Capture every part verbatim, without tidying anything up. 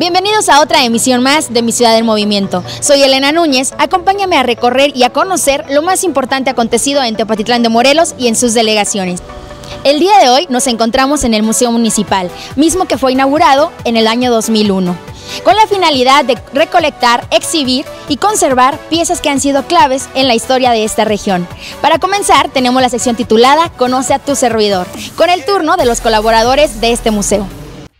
Bienvenidos a otra emisión más de Mi Ciudad en Movimiento. Soy Elena Núñez, acompáñame a recorrer y a conocer lo más importante acontecido en Tepatitlán de Morelos y en sus delegaciones. El día de hoy nos encontramos en el Museo Municipal, mismo que fue inaugurado en el año dos mil uno, con la finalidad de recolectar, exhibir y conservar piezas que han sido claves en la historia de esta región. Para comenzar, tenemos la sección titulada Conoce a tu servidor, con el turno de los colaboradores de este museo.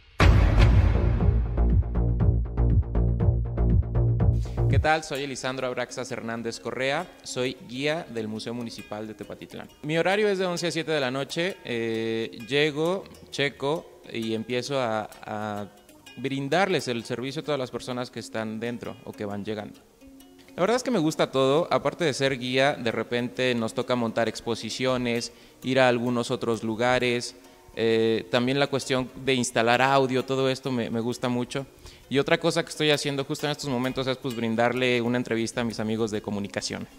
¿Qué tal? Soy Elisandro Abraxas Hernández Correa, soy guía del Museo Municipal de Tepatitlán. Mi horario es de once a siete de la noche, eh, llego, checo y empiezo a, a brindarles el servicio a todas las personas que están dentro o que van llegando. La verdad es que me gusta todo, aparte de ser guía, de repente nos toca montar exposiciones, ir a algunos otros lugares, eh, también la cuestión de instalar audio, todo esto me, me gusta mucho. Y otra cosa que estoy haciendo justo en estos momentos es pues brindarle una entrevista a mis amigos de comunicación.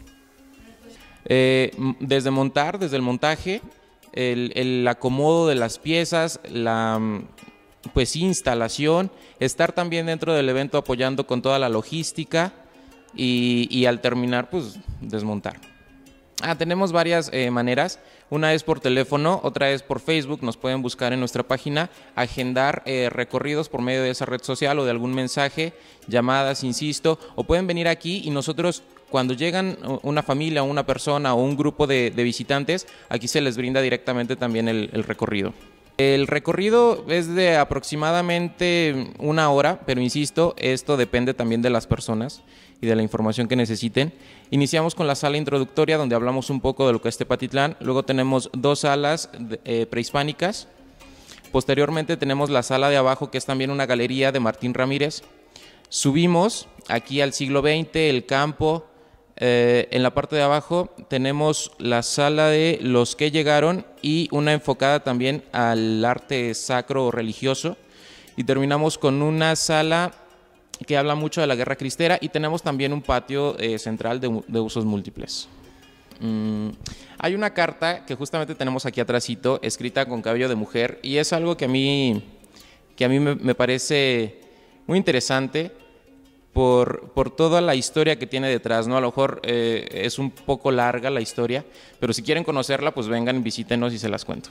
Eh, desde montar, desde el montaje, el, el acomodo de las piezas, la pues instalación, estar también dentro del evento apoyando con toda la logística y, y al terminar pues desmontar. Ah, tenemos varias eh, maneras, una es por teléfono, otra es por Facebook, nos pueden buscar en nuestra página, agendar eh, recorridos por medio de esa red social o de algún mensaje, llamadas, insisto, o pueden venir aquí y nosotros cuando llegan una familia, una persona o un grupo de, de visitantes, aquí se les brinda directamente también el, el recorrido. El recorrido es de aproximadamente una hora, pero insisto, esto depende también de las personas y de la información que necesiten. Iniciamos con la sala introductoria donde hablamos un poco de lo que es Tepatitlán, luego tenemos dos salas eh, prehispánicas, posteriormente tenemos la sala de abajo que es también una galería de Martín Ramírez, subimos aquí al siglo veinte, el campo, eh, en la parte de abajo tenemos la sala de los que llegaron y una enfocada también al arte sacro o religioso y terminamos con una sala que habla mucho de la guerra cristera y tenemos también un patio eh, central de, de usos múltiples. Mm, hay una carta que justamente tenemos aquí atrásito, escrita con cabello de mujer y es algo que a mí, que a mí me, me parece muy interesante por, por toda la historia que tiene detrás, ¿no? A lo mejor eh, es un poco larga la historia, pero si quieren conocerla, pues vengan, visítenos y se las cuento.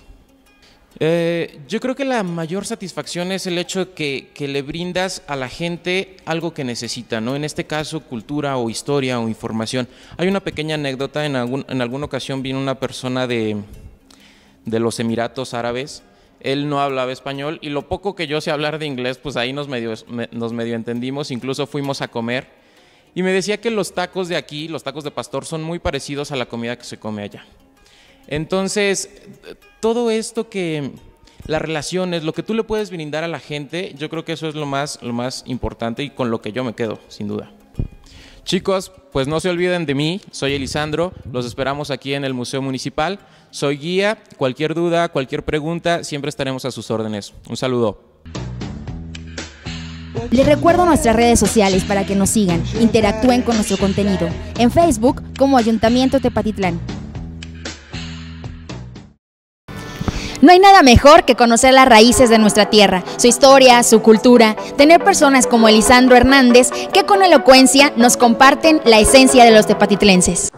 Eh, yo creo que la mayor satisfacción es el hecho que, que le brindas a la gente algo que necesita, ¿no? En este caso, cultura o historia o información. Hay una pequeña anécdota, en, algún, en alguna ocasión vino una persona de, de los Emiratos Árabes, él no hablaba español y lo poco que yo sé hablar de inglés, pues ahí nos medio, me, nos medio entendimos, incluso fuimos a comer y me decía que los tacos de aquí, los tacos de pastor, son muy parecidos a la comida que se come allá. Entonces, todo esto que, las relaciones, lo que tú le puedes brindar a la gente, yo creo que eso es lo más, lo más importante y con lo que yo me quedo, sin duda. Chicos, pues no se olviden de mí, soy Elisandro, los esperamos aquí en el Museo Municipal, soy guía, cualquier duda, cualquier pregunta, siempre estaremos a sus órdenes. Un saludo. Les recuerdo nuestras redes sociales para que nos sigan, interactúen con nuestro contenido, en Facebook como Ayuntamiento Tepatitlán. No hay nada mejor que conocer las raíces de nuestra tierra, su historia, su cultura, tener personas como Elisandro Hernández que con elocuencia nos comparten la esencia de los tepatitlenses.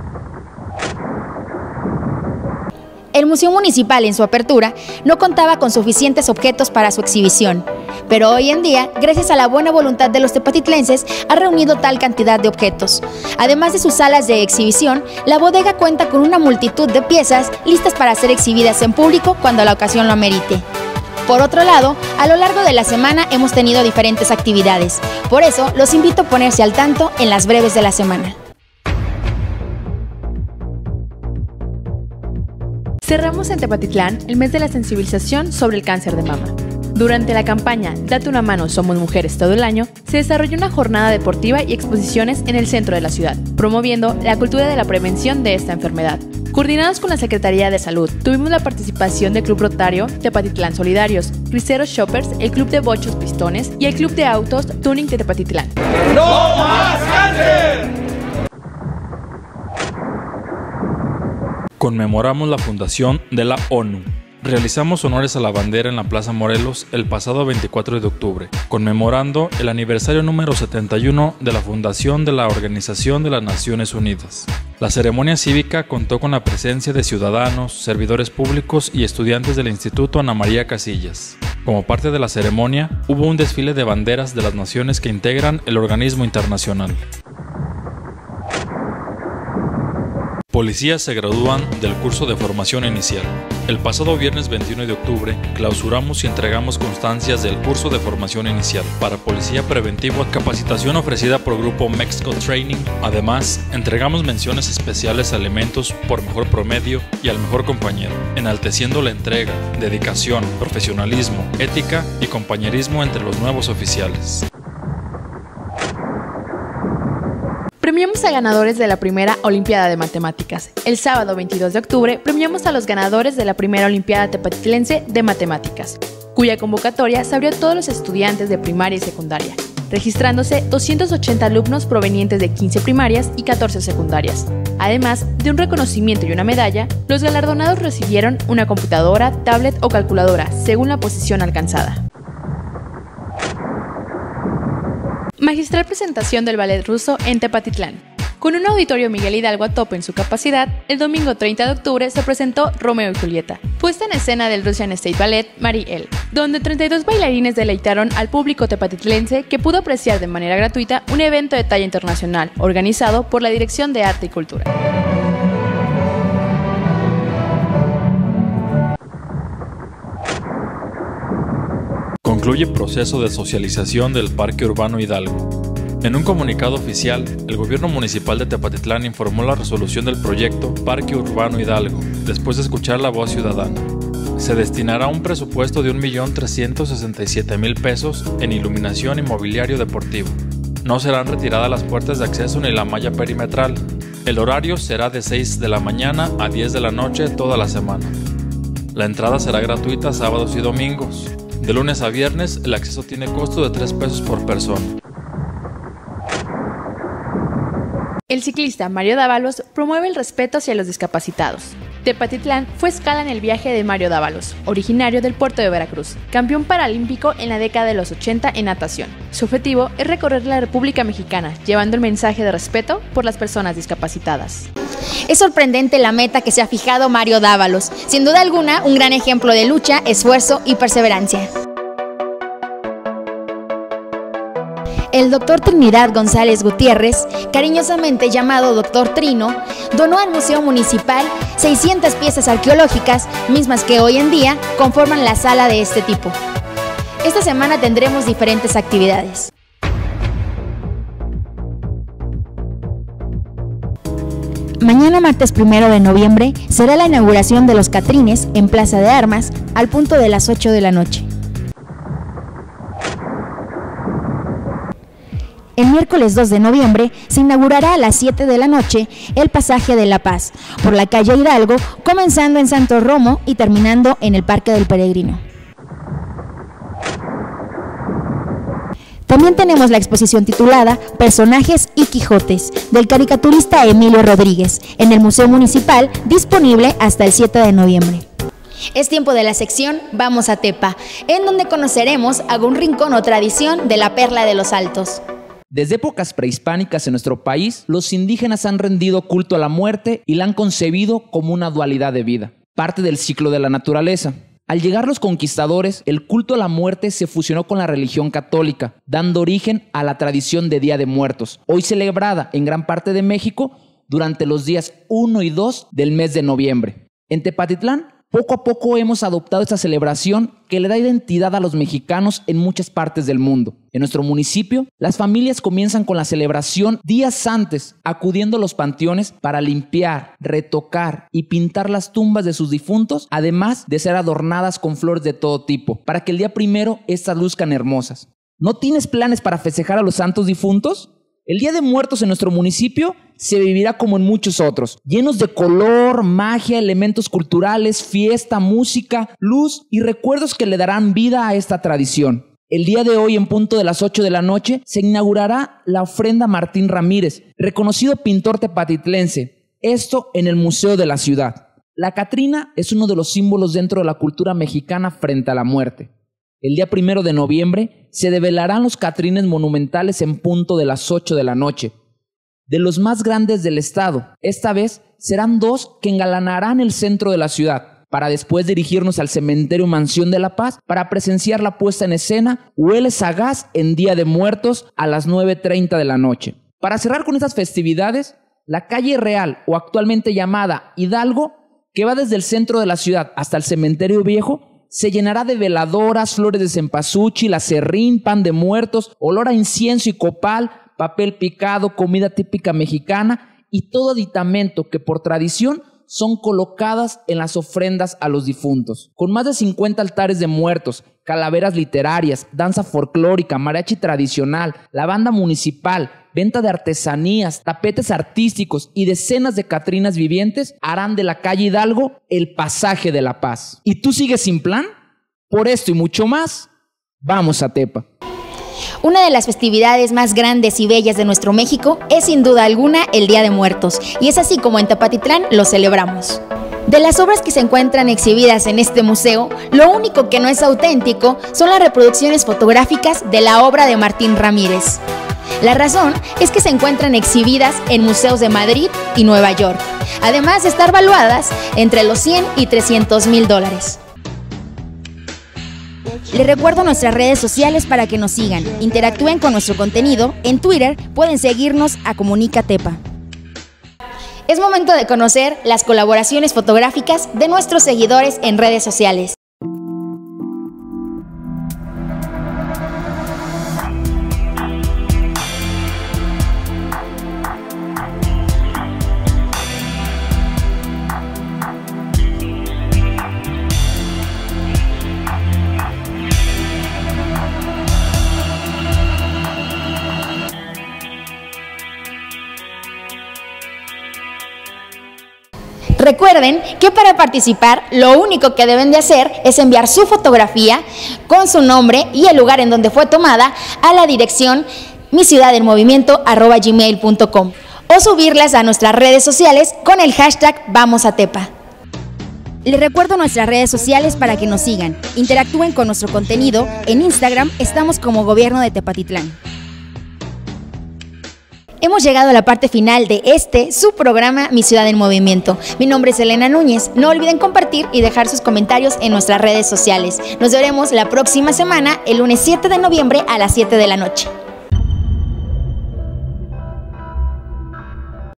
El Museo Municipal en su apertura no contaba con suficientes objetos para su exhibición, pero hoy en día, gracias a la buena voluntad de los tepatitlenses, ha reunido tal cantidad de objetos. Además de sus salas de exhibición, la bodega cuenta con una multitud de piezas listas para ser exhibidas en público cuando la ocasión lo amerite. Por otro lado, a lo largo de la semana hemos tenido diferentes actividades, por eso los invito a ponerse al tanto en las breves de la semana. Cerramos en Tepatitlán el mes de la sensibilización sobre el cáncer de mama. Durante la campaña Date una mano, somos mujeres todo el año, se desarrolló una jornada deportiva y exposiciones en el centro de la ciudad, promoviendo la cultura de la prevención de esta enfermedad. Coordinados con la Secretaría de Salud, tuvimos la participación del Club Rotario Tepatitlán Solidarios, Criseros Shoppers, el Club de Bochos Pistones y el Club de Autos Tuning de Tepatitlán. ¡No más cáncer! Conmemoramos la fundación de la ONU. Realizamos honores a la bandera en la Plaza Morelos el pasado veinticuatro de octubre, conmemorando el aniversario número setenta y uno de la fundación de la Organización de las Naciones Unidas. La ceremonia cívica contó con la presencia de ciudadanos, servidores públicos y estudiantes del Instituto Ana María Casillas. Como parte de la ceremonia, hubo un desfile de banderas de las naciones que integran el organismo internacional. Policías se gradúan del curso de formación inicial. El pasado viernes veintiuno de octubre clausuramos y entregamos constancias del curso de formación inicial para Policía Preventiva, capacitación ofrecida por Grupo Mexico Training. Además, entregamos menciones especiales a elementos por mejor promedio y al mejor compañero, enalteciendo la entrega, dedicación, profesionalismo, ética y compañerismo entre los nuevos oficiales. Premiamos a ganadores de la primera Olimpiada de Matemáticas. El sábado veintidós de octubre premiamos a los ganadores de la primera Olimpiada Tepatitlense de Matemáticas, cuya convocatoria se abrió a todos los estudiantes de primaria y secundaria, registrándose doscientos ochenta alumnos provenientes de quince primarias y catorce secundarias. Además de un reconocimiento y una medalla, los galardonados recibieron una computadora, tablet o calculadora, según la posición alcanzada. Magistral presentación del ballet ruso en Tepatitlán. Con un auditorio Miguel Hidalgo a tope en su capacidad, el domingo treinta de octubre se presentó Romeo y Julieta, puesta en escena del Russian State Ballet Marie-Elle, donde treinta y dos bailarines deleitaron al público tepatitlense que pudo apreciar de manera gratuita un evento de talla internacional, organizado por la Dirección de Arte y Cultura. Concluye proceso de socialización del Parque Urbano Hidalgo. En un comunicado oficial, el gobierno municipal de Tepatitlán informó la resolución del proyecto Parque Urbano Hidalgo, después de escuchar la voz ciudadana. Se destinará un presupuesto de un millón trescientos sesenta y siete mil pesos en iluminación y mobiliario deportivo. No serán retiradas las puertas de acceso ni la malla perimetral. El horario será de seis de la mañana a diez de la noche toda la semana. La entrada será gratuita sábados y domingos. De lunes a viernes, el acceso tiene costo de tres pesos por persona. El ciclista Mario Dávalos promueve el respeto hacia los discapacitados. Tepatitlán fue escala en el viaje de Mario Dávalos, originario del puerto de Veracruz, campeón paralímpico en la década de los ochenta en natación. Su objetivo es recorrer la República Mexicana, llevando el mensaje de respeto por las personas discapacitadas. Es sorprendente la meta que se ha fijado Mario Dávalos, sin duda alguna un gran ejemplo de lucha, esfuerzo y perseverancia. El doctor Trinidad González Gutiérrez, cariñosamente llamado doctor Trino, donó al Museo Municipal seiscientas piezas arqueológicas, mismas que hoy en día conforman la sala de este tipo. Esta semana tendremos diferentes actividades. Mañana martes primero de noviembre será la inauguración de los Catrines en Plaza de Armas al punto de las ocho de la noche. El miércoles dos de noviembre se inaugurará a las siete de la noche el Pasaje de la Paz por la calle Hidalgo, comenzando en Santo Romo y terminando en el Parque del Peregrino. También tenemos la exposición titulada Personajes y Quijotes, del caricaturista Emilio Rodríguez, en el Museo Municipal, disponible hasta el siete de noviembre. Es tiempo de la sección Vamos a Tepa, en donde conoceremos algún rincón o tradición de la Perla de los Altos. Desde épocas prehispánicas en nuestro país, los indígenas han rendido culto a la muerte y la han concebido como una dualidad de vida, parte del ciclo de la naturaleza. Al llegar los conquistadores, el culto a la muerte se fusionó con la religión católica, dando origen a la tradición de Día de Muertos, hoy celebrada en gran parte de México durante los días uno y dos del mes de noviembre. En Tepatitlán, poco a poco hemos adoptado esta celebración que le da identidad a los mexicanos en muchas partes del mundo. En nuestro municipio, las familias comienzan con la celebración días antes, acudiendo a los panteones para limpiar, retocar y pintar las tumbas de sus difuntos, además de ser adornadas con flores de todo tipo, para que el día primero estas luzcan hermosas. ¿No tienes planes para festejar a los santos difuntos? El Día de Muertos en nuestro municipio se vivirá como en muchos otros, llenos de color, magia, elementos culturales, fiesta, música, luz y recuerdos que le darán vida a esta tradición. El día de hoy, en punto de las ocho de la noche, se inaugurará la ofrenda Martín Ramírez, reconocido pintor tepatitlense, esto en el Museo de la Ciudad. La Catrina es uno de los símbolos dentro de la cultura mexicana frente a la muerte. El día primero de noviembre se develarán los catrines monumentales en punto de las ocho de la noche. De los más grandes del estado, esta vez serán dos que engalanarán el centro de la ciudad, para después dirigirnos al Cementerio Mansión de la Paz para presenciar la puesta en escena Huele Sagaz en Día de Muertos a las nueve treinta de la noche. Para cerrar con estas festividades, la calle Real, o actualmente llamada Hidalgo, que va desde el centro de la ciudad hasta el Cementerio Viejo, se llenará de veladoras, flores de cempasúchil, aserrín, pan de muertos, olor a incienso y copal, papel picado, comida típica mexicana y todo aditamento que por tradición son colocadas en las ofrendas a los difuntos. Con más de cincuenta altares de muertos, calaveras literarias, danza folclórica, mariachi tradicional, la banda municipal, venta de artesanías, tapetes artísticos y decenas de catrinas vivientes harán de la calle Hidalgo el pasaje de la paz. ¿Y tú sigues sin plan? Por esto y mucho más, vamos a Tepa. Una de las festividades más grandes y bellas de nuestro México es sin duda alguna el Día de Muertos, y es así como en Tepatitlán lo celebramos. De las obras que se encuentran exhibidas en este museo, lo único que no es auténtico son las reproducciones fotográficas de la obra de Martín Ramírez. La razón es que se encuentran exhibidas en museos de Madrid y Nueva York, además de estar valuadas entre los cien y trescientos mil dólares. Les recuerdo nuestras redes sociales para que nos sigan, interactúen con nuestro contenido. En Twitter pueden seguirnos a Comunica Tepa. Es momento de conocer las colaboraciones fotográficas de nuestros seguidores en redes sociales. Recuerden que para participar lo único que deben de hacer es enviar su fotografía con su nombre y el lugar en donde fue tomada a la dirección mi ciudad en movimiento arroba gmail punto com o subirlas a nuestras redes sociales con el hashtag Vamos a Tepa. Les recuerdo nuestras redes sociales para que nos sigan, interactúen con nuestro contenido. En Instagram estamos como Gobierno de Tepatitlán. Hemos llegado a la parte final de este, su programa Mi Ciudad en Movimiento. Mi nombre es Elena Núñez. No olviden compartir y dejar sus comentarios en nuestras redes sociales. Nos veremos la próxima semana, el lunes siete de noviembre a las siete de la noche.